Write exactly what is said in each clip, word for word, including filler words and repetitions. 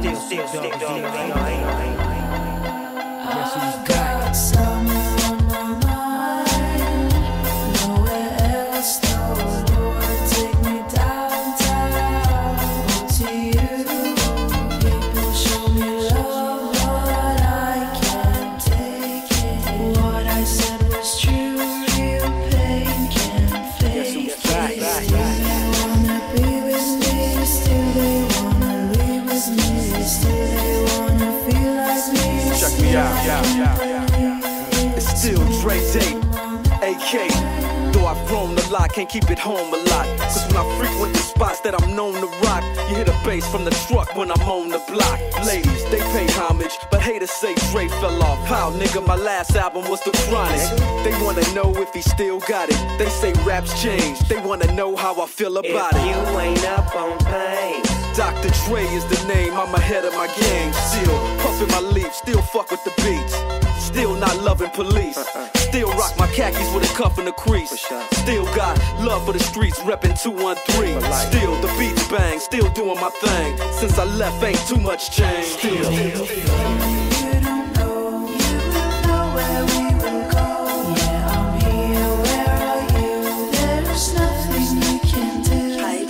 still, still, still, still, ain't no, ain't no, ain't no. Guess who's back? Somewhere on my mind, nowhere else, no Lord, take me downtown to you. People show me love, but I can't take it. What I said was true, real pain can't fake it. Still they wanna be with me, still they wanna leave with me, still they wanna feel like me. Check me out, yeah, yeah, yeah. It's still Dre Day, A K. Though I've grown a lot, can't keep it home a lot. Cause when I frequent the spots that I'm known to rock, you hear the bass from the truck when I'm on the block. Ladies, they pay homage, but haters say Dre fell off. How, nigga, my last album was The Chronic. They wanna know if he still got it. They say raps changed, they wanna know how I feel about If it. you ain't up on pace, Doctor Dre is the name, I'm ahead of my game. Still puffin' my leaf, still fuck with the beats. Still not loving police. Still rock my khakis with a cuff and a crease. Still got love for the streets, reppin' two one three. Still the beats bang, still doing my thing. Since I left, ain't too much change. Still. You don't know, you will know where we will go. Yeah, I'm here, where are you? There's nothing you can do.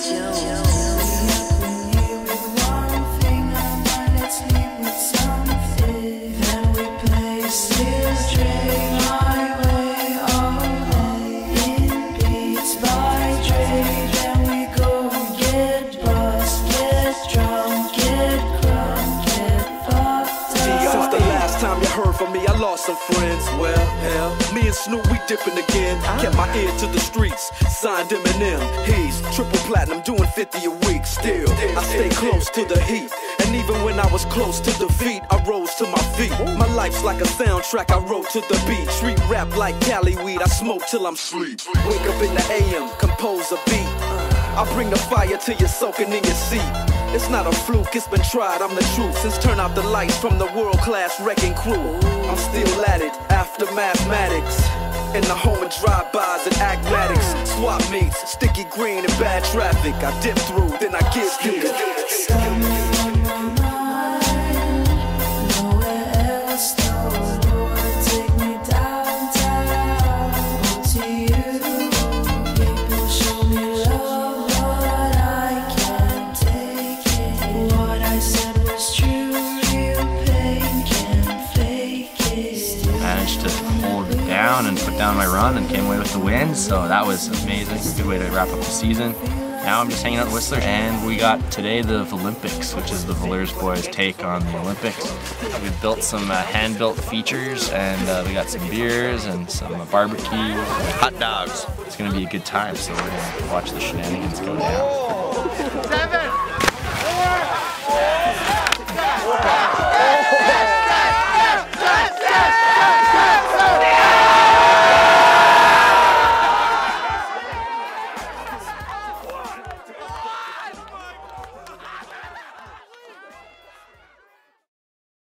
For me, I lost some friends. Well, hell, me and Snoop, we dipping again. Kept my ear to the streets, signed Eminem. He's triple platinum, doing fifty a week. Still, I stay close to the heat. And even when I was close to defeat, I rose to my feet. My life's like a soundtrack, I wrote to the beat. Street rap like Cali weed, I smoke till I'm sleep. Wake up in the A M, compose a beat. I bring the fire till you're soaking in your seat. It's not a fluke, it's been tried, I'm the truth. Since turn out the lights from the world-class wrecking crew, I'm still at it, after mathematics. In the home of drive-bys and acmatics, swap meets, sticky green and bad traffic. I dip through, then I get through. And put down my run and came away with the win, so that was amazing. Good way to wrap up the season. Now I'm just hanging out with Whistler, and we got today the Olympics, which is the Valers boys' take on the Olympics. We built some uh, hand-built features, and uh, we got some beers and some uh, barbecue, hot dogs. It's gonna be a good time, so we're gonna watch the shenanigans go down. Seven.